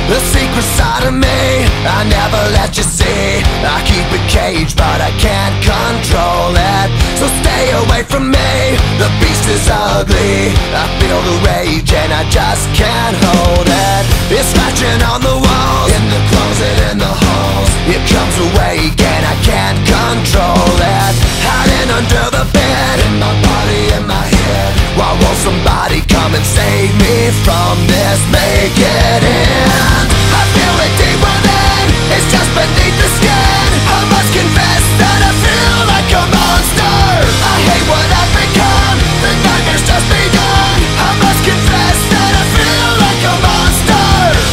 The secret side of me I never let you see. I keep it caged but I can't control it. So stay away from me, the beast is ugly. I feel the rage and I just can't hold it. It's scratching on the walls, in the closet, in the halls. It comes awake and I can't control it. Hiding under the bed, in my body, in my head. Why won't somebody come and save me from this? Make it end. I feel it deep within, it's just beneath the skin. I must confess that I feel like a monster. I hate what I've become, the nightmare's just begun. I must confess that I feel like a monster.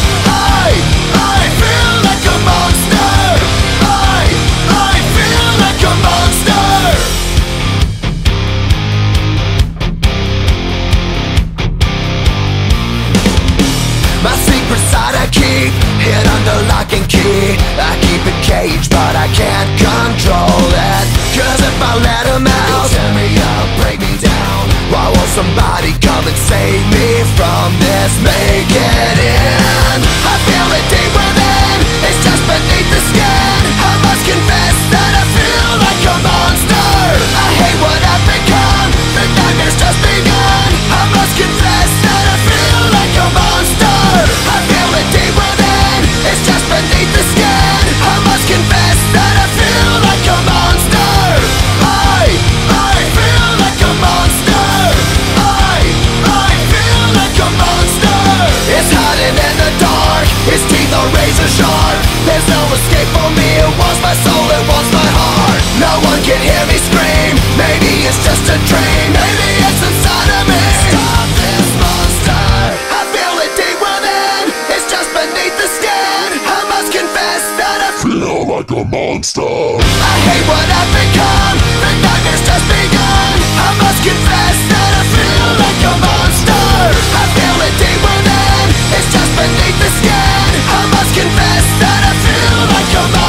I feel like a monster. I feel like a monster. My secret side I keep hid under lock and key. I keep it caged but I can't control it. Cause if I let him out, he'll tear me up, break me down. Why won't somebody come and save me from this? Make it end. I feel it deep within, it's just beneath the skin. I must confess that I feel like a monster. I hate what I've become, the nightmare's just begun. I must confess that I feel like a monster. I feel it deep within, it's just beneath the skin. I must confess that I feel like a monster. I feel like a monster. I feel like a monster. It's hiding in the dark, its teeth are razor sharp. There's no escape for me, it wants my soul, it wants my heart. No one can hear me scream, maybe it's just a dream. Maybe it's inside of me. Stop this monster. I feel it deep within, it's just beneath the skin. I must confess that I feel like a monster. I hate what I've become, the nightmare's just begun. I must confess that I feel like a monster. I feel it deep within, it's just beneath the skin. I must confess that I feel like a monster.